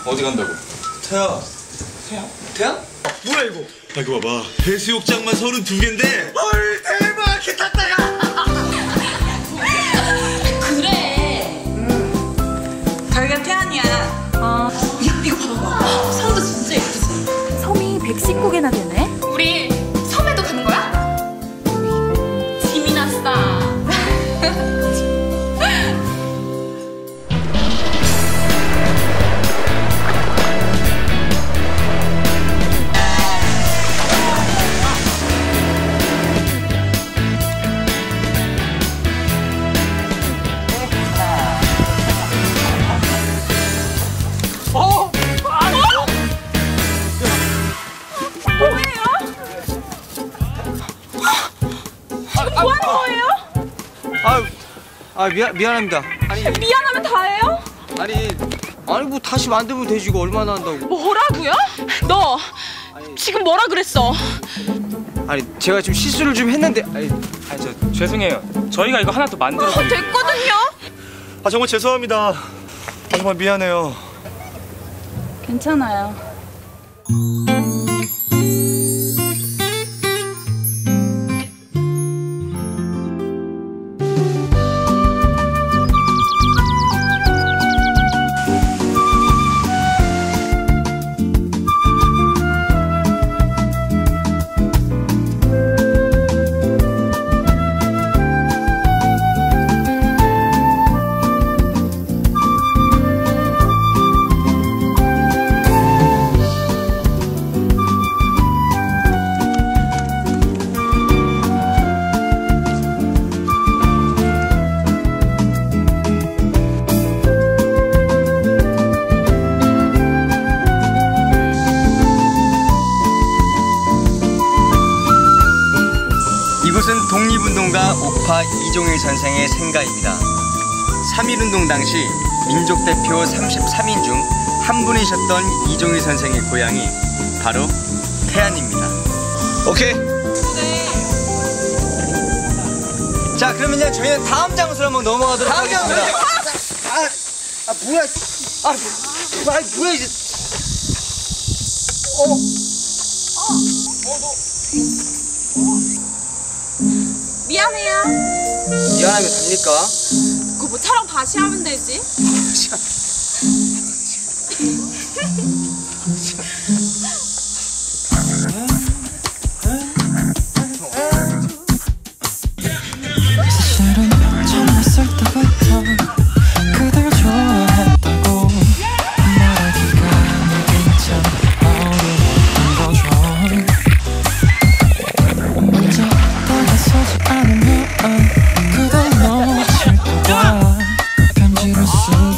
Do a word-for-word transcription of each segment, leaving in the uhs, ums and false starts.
어디 간다고? 태야. 태양? 태양? 뭐야 이거? 아 이거 봐봐. 해수욕장만 서른두 개인데. 헐 대박 개탔다 야. 그래. 응. 저희가 태안이야. 아. 야 이거 봐봐. 성도 진짜 예쁘지. 섬이 백십구 개나 되네. 우리 섬에도 가는 거야? 짐이 났어. 뭐 하는 거예요? 아, 아 미안 미안합니다. 아니 미안하면 다예요? 아니 아니 뭐 다시 만들면 되지 이거 얼마나 한다고? 뭐라고요? 너 아니, 지금 뭐라 그랬어? 아니 제가 좀 실수를 좀 했는데 아니, 아니 저 죄송해요. 저희가 이거 하나 더 만들어 어, 됐거든요. 아 정말 죄송합니다. 아 정말 미안해요. 괜찮아요. 이곳은 독립운동가 옥파 이종일 선생의 생가입니다. 삼일운동 당시 민족대표 삼십삼 인 중 한 분이셨던 이종일 선생의 고향이 바로 태안입니다. 오케이? 네. 자 그러면요 저희는 다음 장소로 한번 넘어가도록 다음 하겠습니다. 아, 아 뭐야? 아, 아 뭐야 이제? 어? 어? 어 너? 미안해요. 미안하면 됩니까? 그거 뭐 촬영 다시 하면 되지. 사실은 처음 봤을 때부터 그댈 좋아했다고 말하기가 내겐 참 어려웠던 거죠. 먼저 다가서지 않으면 그댈 놓칠까 봐 감지를 수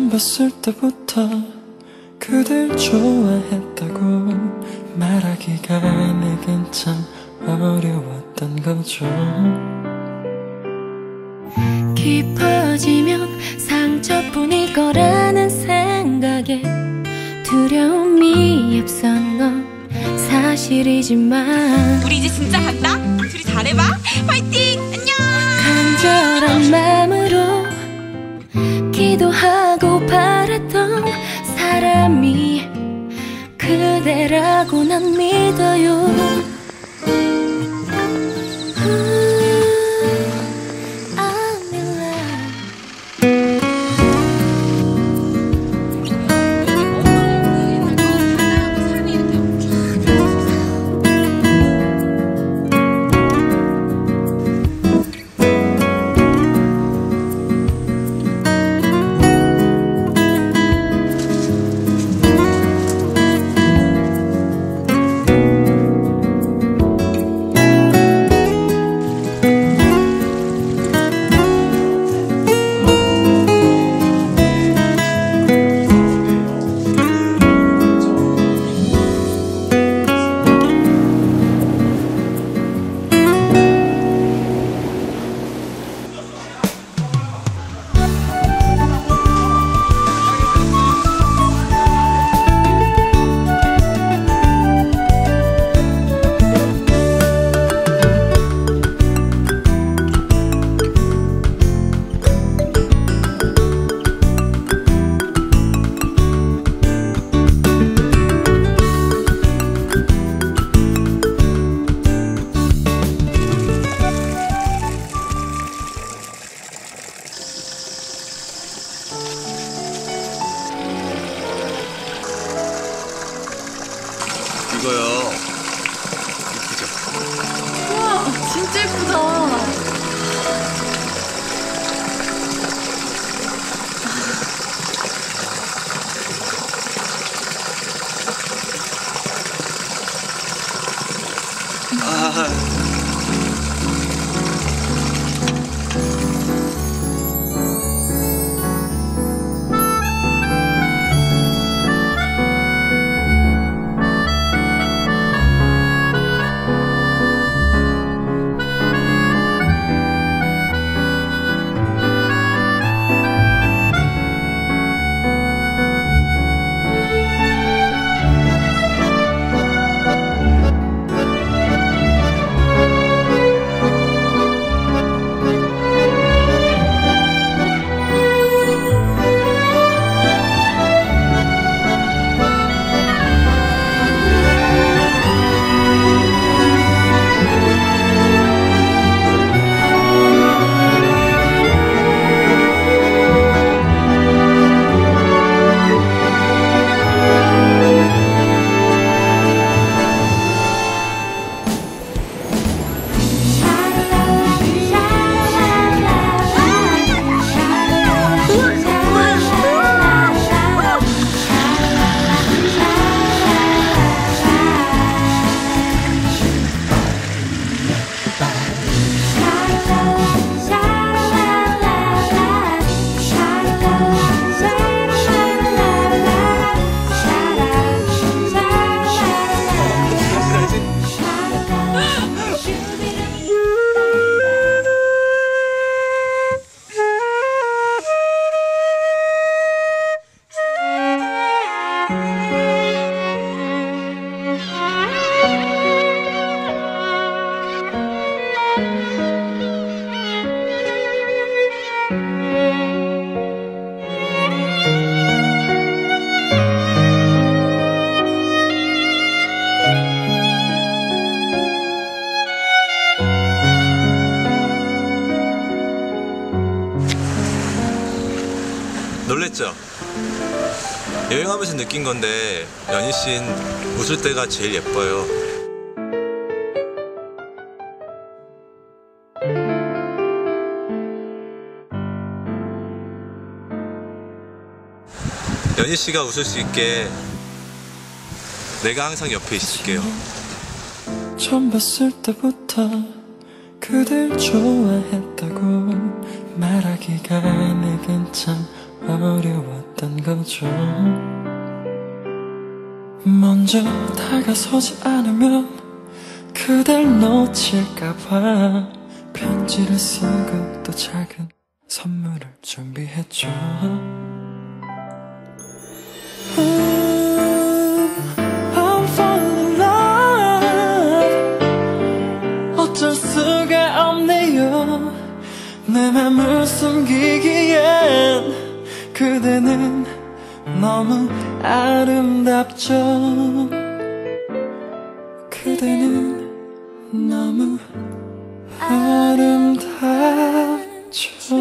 처음 봤을 때부터 그댈 좋아했다고 말하기가 내겐 참 어려웠던 거죠. 깊어지면 상처뿐일 거라는 생각에 두려움이 앞선 건 사실이지만 우리 이제 진짜 간다? 둘이 잘해봐. 화이팅! 안녕! 간절한 마음으로 기도하고 바랬던 사람이 그대라고 난 믿어요. 이거요. 이쁘죠? 우와, 진짜 예쁘다. 아. 놀랬죠? 여행하면서 느낀 건데 연희 씨는 웃을 때가 제일 예뻐요. 연희 씨가 웃을 수 있게 내가 항상 옆에 있을게요. 처음 봤을 때부터 그댈 좋아했다고 말하기가 내겐 참 어려웠다. 했던 거죠. 먼저 다가서지 않으면 그댈 놓칠까봐 편지를 쓰고 또 작은 선물을 준비했죠. I'm falling in love. 어쩔 수가 없네요. 내 맘을 숨기기엔 그대는 너무 아름답죠. 그대는 너무 아름답죠.